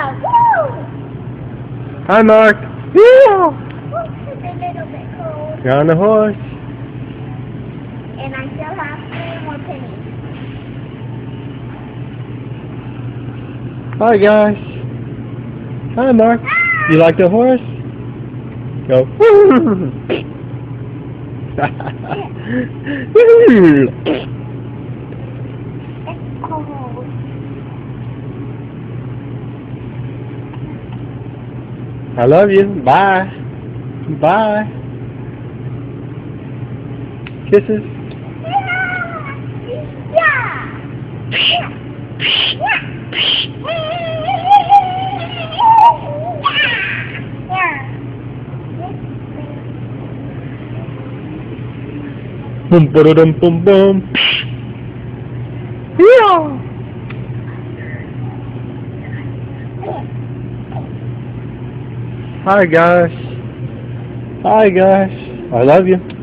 Woo! Hi, Mark. Yeah. It's a little bit cold. You're on the horse. And I still have 3 more pennies. Hi, guys. Hi, Mark. You like the horse? Go. It's cold. I love you. Bye. Bye. Kisses. Yeah. Boom, ba-da-dum, boom, boom. Yeah. Hi, guys. Hi, guys. I love you.